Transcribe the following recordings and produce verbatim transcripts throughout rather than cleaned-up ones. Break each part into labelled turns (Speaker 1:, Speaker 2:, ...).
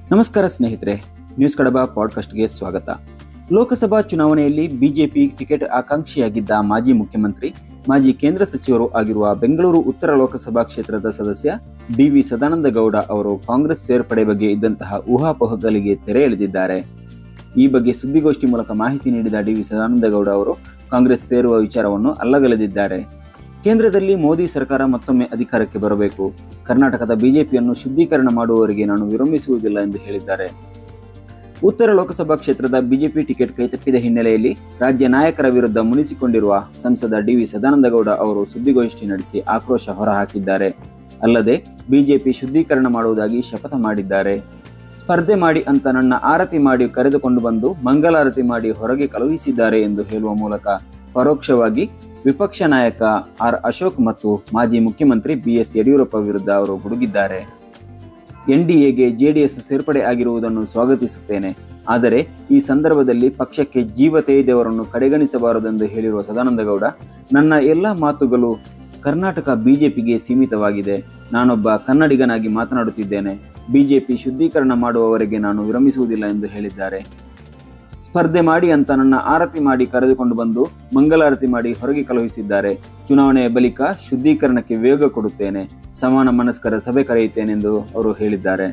Speaker 1: ನಮಸ್ಕಾರ ಸ್ನೇಹಿತರೆ, ನ್ಯೂಸ್ ಕಡಬ ಪಾಡ್ಕಾಸ್ಟ್ಗೆ ಸ್ವಾಗತ. ಲೋಕಸಭಾ ಚುನಾವಣೆಯಲ್ಲಿ ಬಿಜೆಪಿ ಟಿಕೆಟ್ ಆಕಾಂಕ್ಷಿಯಾಗಿದ್ದ ಮಾಜಿ ಮುಖ್ಯಮಂತ್ರಿ, ಮಾಜಿ ಕೇಂದ್ರ ಸಚಿವರು ಆಗಿರುವ ಬೆಂಗಳೂರು ಉತ್ತರ ಲೋಕಸಭಾ ಕ್ಷೇತ್ರದ ಸದಸ್ಯ ಡಿ ವಿ ಸದಾನಂದ ಗೌಡ ಅವರು ಕಾಂಗ್ರೆಸ್ ಸೇರ್ಪಡೆ ಬಗ್ಗೆ ಇದ್ದಂತಹ ಊಹಾಪೋಹಗಳಿಗೆ ತೆರೆ ಎಳೆದಿದ್ದಾರೆ. ಈ ಬಗ್ಗೆ ಸುದ್ದಿಗೋಷ್ಠಿ ಮೂಲಕ ಮಾಹಿತಿ ನೀಡಿದ ಡಿ ವಿ ಸದಾನಂದ ಗೌಡ ಅವರು ಕಾಂಗ್ರೆಸ್ ಸೇರುವ ವಿಚಾರವನ್ನು ಅಲ್ಲಗಳೆದಿದ್ದಾರೆ. ಕೇಂದ್ರದಲ್ಲಿ ಮೋದಿ ಸರ್ಕಾರ ಮತ್ತೊಮ್ಮೆ ಅಧಿಕಾರಕ್ಕೆ ಬರಬೇಕು, ಕರ್ನಾಟಕದ ಬಿಜೆಪಿಯನ್ನು ಶುದ್ಧೀಕರಣ ಮಾಡುವವರಿಗೆ ನಾನು ವಿರಮಿಸುವುದಿಲ್ಲ ಎಂದು ಹೇಳಿದ್ದಾರೆ. ಉತ್ತರ ಲೋಕಸಭಾ ಕ್ಷೇತ್ರದ ಬಿಜೆಪಿ ಟಿಕೆಟ್ ಕೈತಪ್ಪಿದ ಹಿನ್ನೆಲೆಯಲ್ಲಿ ರಾಜ್ಯ ನಾಯಕರ ವಿರುದ್ಧ ಮುನಿಸಿಕೊಂಡಿರುವ ಸಂಸದ ಡಿ ವಿ ಸದಾನಂದ ಗೌಡ ಅವರು ಸುದ್ದಿಗೋಷ್ಠಿ ನಡೆಸಿ ಆಕ್ರೋಶ ಹೊರಹಾಕಿದ್ದಾರೆ. ಅಲ್ಲದೆ ಬಿಜೆಪಿ ಶುದ್ಧೀಕರಣ ಮಾಡುವುದಾಗಿ ಶಪಥ ಮಾಡಿದ್ದಾರೆ. ಸ್ಪರ್ಧೆ ಮಾಡಿ ಅಂತ ನನ್ನ ಆರತಿ ಮಾಡಿ ಕರೆದುಕೊಂಡು ಬಂದು ಮಂಗಲಾರತಿ ಮಾಡಿ ಹೊರಗೆ ಕಳುಹಿಸಿದ್ದಾರೆ ಎಂದು ಹೇಳುವ ಮೂಲಕ ಪರೋಕ್ಷವಾಗಿ ವಿಪಕ್ಷ ನಾಯಕ ಆರ್ ಅಶೋಕ್ ಮತ್ತು ಮಾಜಿ ಮುಖ್ಯಮಂತ್ರಿ ಬಿ ಎಸ್ ಯಡಿಯೂರಪ್ಪ ವಿರುದ್ಧ ಅವರು ಗುಡುಗಿದ್ದಾರೆ. ಎನ್ಡಿಎಗೆ ಜೆಡಿಎಸ್ ಸೇರ್ಪಡೆ ಆಗಿರುವುದನ್ನು ಸ್ವಾಗತಿಸುತ್ತೇನೆ, ಆದರೆ ಈ ಸಂದರ್ಭದಲ್ಲಿ ಪಕ್ಷಕ್ಕೆ ಜೀವ ತೆಗೆದವರನ್ನು ಕಡೆಗಣಿಸಬಾರದೆಂದು ಹೇಳಿರುವ ಸದಾನಂದಗೌಡ, ನನ್ನ ಎಲ್ಲ ಮಾತುಗಳು ಕರ್ನಾಟಕ ಬಿಜೆಪಿಗೆ ಸೀಮಿತವಾಗಿದೆ. ನಾನೊಬ್ಬ ಕನ್ನಡಿಗನಾಗಿ ಮಾತನಾಡುತ್ತಿದ್ದೇನೆ. ಬಿಜೆಪಿ ಶುದ್ಧೀಕರಣ ಮಾಡುವವರೆಗೆ ನಾನು ವಿರಮಿಸುವುದಿಲ್ಲ ಎಂದು ಹೇಳಿದ್ದಾರೆ. ಸ್ಪರ್ಧೆ ಮಾಡಿ ಅಂತ ನನ್ನ ಆರತಿ ಮಾಡಿ ಕರೆದುಕೊಂಡು ಬಂದು ಮಂಗಲಾರತಿ ಮಾಡಿ ಹೊರಗೆ ಕಳುಹಿಸಿದ್ದಾರೆ. ಚುನಾವಣೆಯ ಬಳಿಕ ಶುದ್ಧೀಕರಣಕ್ಕೆ ವೇಗ ಕೊಡುತ್ತೇನೆ, ಸಮಾನ ಮನಸ್ಕರ ಸಭೆ ಕರೆಯುತ್ತೇನೆಂದು ಅವರು ಹೇಳಿದ್ದಾರೆ.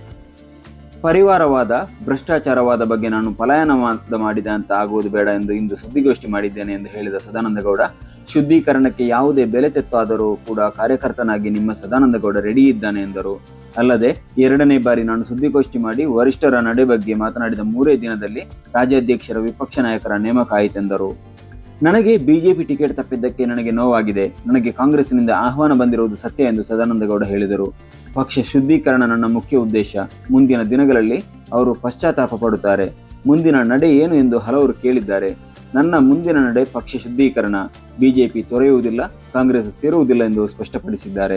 Speaker 1: ಪರಿವಾರವಾದ, ಭ್ರಷ್ಟಾಚಾರವಾದ ಬಗ್ಗೆ ನಾನು ಪಲಾಯನವಾದ ಮಾಡಿದೆ ಅಂತ ಆಗುವುದು ಬೇಡ ಎಂದು ಇಂದು ಸುದ್ದಿಗೋಷ್ಠಿ ಮಾಡಿದ್ದೇನೆ ಎಂದು ಹೇಳಿದ ಸದಾನಂದಗೌಡ, ಶುದ್ಧೀಕರಣಕ್ಕೆ ಯಾವುದೇ ಬೆಲೆ ತೆತ್ತಾದರೂ ಕೂಡ ಕಾರ್ಯಕರ್ತನಾಗಿ ನಿಮ್ಮ ಸದಾನಂದಗೌಡ ರೆಡಿ ಇದ್ದಾನೆ ಎಂದರು. ಅಲ್ಲದೆ ಎರಡನೇ ಬಾರಿ ನಾನು ಸುದ್ದಿಗೋಷ್ಠಿ ಮಾಡಿ ವರಿಷ್ಠರ ನಡೆ ಬಗ್ಗೆ ಮಾತನಾಡಿದ ಮೂರೇ ದಿನದಲ್ಲಿ ರಾಜ್ಯಾಧ್ಯಕ್ಷರ ವಿಪಕ್ಷ ನಾಯಕರ ನೇಮಕ ಆಯಿತೆಂದರು. ನನಗೆ ಬಿಜೆಪಿ ಟಿಕೆಟ್ ತಪ್ಪಿದ್ದಕ್ಕೆ ನನಗೆ ನೋವಾಗಿದೆ. ನನಗೆ ಕಾಂಗ್ರೆಸ್ನಿಂದ ಆಹ್ವಾನ ಬಂದಿರುವುದು ಸತ್ಯ ಎಂದು ಸದಾನಂದಗೌಡ ಹೇಳಿದರು. ಪಕ್ಷ ಶುದ್ಧೀಕರಣ ನನ್ನ ಮುಖ್ಯ ಉದ್ದೇಶ. ಮುಂದಿನ ದಿನಗಳಲ್ಲಿ ಅವರು ಪಶ್ಚಾತ್ತಾಪ ಪಡುತ್ತಾರೆ. ಮುಂದಿನ ನಡೆ ಏನು ಎಂದು ಹಲವರು ಕೇಳಿದ್ದಾರೆ. ನನ್ನ ಮುಂದಿನ ನಡೆ ಪಕ್ಷ ಶುದ್ಧೀಕರಣ. ಬಿಜೆಪಿ ತೊರೆಯುವುದಿಲ್ಲ, ಕಾಂಗ್ರೆಸ್ ಸೇರುವುದಿಲ್ಲ ಎಂದು ಸ್ಪಷ್ಟಪಡಿಸಿದ್ದಾರೆ.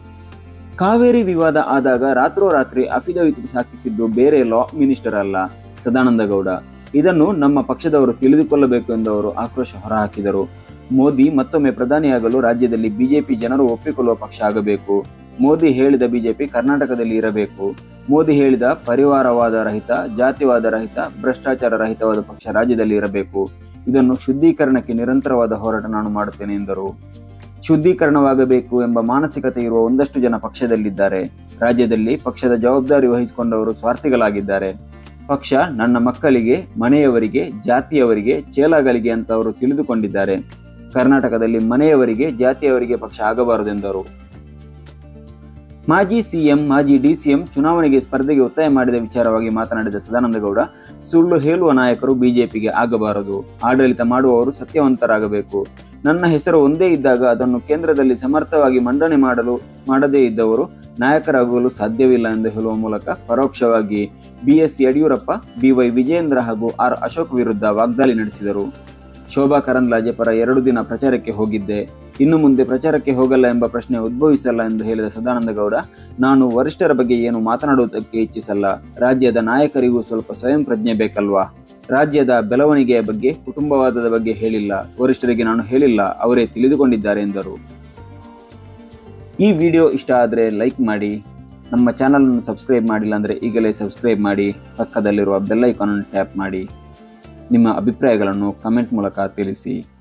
Speaker 1: ಕಾವೇರಿ ವಿವಾದ ಆದಾಗ ರಾತ್ರೋರಾತ್ರಿ ಅಫಿಡವಿಟ್ ಹಾಕಿಸಿದ್ದು ಬೇರೆ ಲಾ ಮಿನಿಸ್ಟರ್ ಅಲ್ಲ, ಸದಾನಂದಗೌಡ. ಇದನ್ನು ನಮ್ಮ ಪಕ್ಷದವರು ತಿಳಿದುಕೊಳ್ಳಬೇಕು ಎಂದು ಅವರು ಆಕ್ರೋಶ ಹೊರಹಾಕಿದರು. ಮೋದಿ ಮತ್ತೊಮ್ಮೆ ಪ್ರಧಾನಿಯಾಗಲು ರಾಜ್ಯದಲ್ಲಿ ಬಿಜೆಪಿ ಜನರು ಒಪ್ಪಿಕೊಳ್ಳುವ ಪಕ್ಷ ಆಗಬೇಕು. ಮೋದಿ ಹೇಳಿದ ಬಿಜೆಪಿ ಕರ್ನಾಟಕದಲ್ಲಿ ಇರಬೇಕು. ಮೋದಿ ಹೇಳಿದ ಪರಿವಾರವಾದ ರಹಿತ, ಜಾತಿವಾದ ರಹಿತ, ಭ್ರಷ್ಟಾಚಾರ ರಹಿತವಾದ ಪಕ್ಷ ರಾಜ್ಯದಲ್ಲಿ ಇರಬೇಕು. ಇದನ್ನು ಶುದ್ಧೀಕರಣಕ್ಕೆ ನಿರಂತರವಾದ ಹೋರಾಟ ನಾನು ಮಾಡುತ್ತೇನೆ ಎಂದರು. ಶುದ್ಧೀಕರಣವಾಗಬೇಕು ಎಂಬ ಮಾನಸಿಕತೆ ಇರುವ ಒಂದಷ್ಟು ಜನ ಪಕ್ಷದಲ್ಲಿದ್ದಾರೆ. ರಾಜ್ಯದಲ್ಲಿ ಪಕ್ಷದ ಜವಾಬ್ದಾರಿ ವಹಿಸಿಕೊಂಡವರು ಸ್ವಾರ್ಥಿಗಳಾಗಿದ್ದಾರೆ. ಪಕ್ಷ ನನ್ನ ಮಕ್ಕಳಿಗೆ, ಮನೆಯವರಿಗೆ, ಜಾತಿಯವರಿಗೆ, ಚೇಲಾಗಳಿಗೆ ಅಂತ ಅವರು ತಿಳಿದುಕೊಂಡಿದ್ದಾರೆ. ಕರ್ನಾಟಕದಲ್ಲಿ ಮನೆಯವರಿಗೆ, ಜಾತಿಯವರಿಗೆ ಪಕ್ಷ ಆಗಬಾರದೆಂದರು. ಮಾಜಿ ಸಿಎಂ, ಮಾಜಿ ಡಿಸಿಎಂ ಚುನಾವಣೆಗೆ ಸ್ಪರ್ಧೆಗೆ ಒತ್ತಾಯ ಮಾಡಿದ ವಿಚಾರವಾಗಿ ಮಾತನಾಡಿದ ಸದಾನಂದಗೌಡ, ಸುಳ್ಳು ಹೇಳುವ ನಾಯಕರು ಬಿಜೆಪಿಗೆ ಆಗಬಾರದು. ಆಡಳಿತ ಮಾಡುವವರು ಸತ್ಯವಂತರಾಗಬೇಕು. ನನ್ನ ಹೆಸರು ಒಂದೇ ಇದ್ದಾಗ ಅದನ್ನು ಕೇಂದ್ರದಲ್ಲಿ ಸಮರ್ಥವಾಗಿ ಮಂಡನೆ ಮಾಡಲು ಮಾಡದೇ ಇದ್ದವರು ನಾಯಕರಾಗಲು ಸಾಧ್ಯವಿಲ್ಲ ಎಂದು ಹೇಳುವ ಮೂಲಕ ಪರೋಕ್ಷವಾಗಿ B S Yediyurappa, B Y Vijayendra ಹಾಗೂ ಆರ್ ಅಶೋಕ್ ವಿರುದ್ಧ ವಾಗ್ದಾಳಿ ನಡೆಸಿದರು. ಶೋಭಾ ಕರಂದ್ಲಾಜೆ ಪರ ಎರಡು ದಿನ ಪ್ರಚಾರಕ್ಕೆ ಹೋಗಿದ್ದೆ. ಇನ್ನು ಮುಂದೆ ಪ್ರಚಾರಕ್ಕೆ ಹೋಗಲ್ಲ ಎಂಬ ಪ್ರಶ್ನೆ ಉದ್ಭವಿಸಲ್ಲ ಎಂದು ಹೇಳಿದ ಸದಾನಂದಗೌಡ, ನಾನು ವರಿಷ್ಠರ ಬಗ್ಗೆ ಏನು ಮಾತನಾಡುವುದಕ್ಕೆ ಇಚ್ಛಿಸಲ್ಲ. ರಾಜ್ಯದ ನಾಯಕರಿಗೂ ಸ್ವಲ್ಪ ಸ್ವಯಂ ಪ್ರಜ್ಞೆ ಬೇಕಲ್ವಾ? ರಾಜ್ಯದ ಬೆಳವಣಿಗೆಯ ಬಗ್ಗೆ, ಕುಟುಂಬವಾದದ ಬಗ್ಗೆ ಹೇಳಿಲ್ಲ. ವರಿಷ್ಠರಿಗೆ ನಾನು ಹೇಳಿಲ್ಲ, ಅವರೇ ತಿಳಿದುಕೊಂಡಿದ್ದಾರೆ ಎಂದರು. ಈ ವಿಡಿಯೋ ಇಷ್ಟ ಆದರೆ ಲೈಕ್ ಮಾಡಿ. ನಮ್ಮ ಚಾನಲನ್ನು ಸಬ್ಸ್ಕ್ರೈಬ್ ಮಾಡಿಲ್ಲ ಅಂದರೆ ಈಗಲೇ ಸಬ್ಸ್ಕ್ರೈಬ್ ಮಾಡಿ. ಪಕ್ಕದಲ್ಲಿರುವ ಬೆಲ್ ಐಕಾನ್ ಅನ್ನು ಟ್ಯಾಪ್ ಮಾಡಿ. ನಿಮ್ಮ ಅಭಿಪ್ರಾಯಗಳನ್ನು ಕಮೆಂಟ್ ಮೂಲಕ ತಿಳಿಸಿ.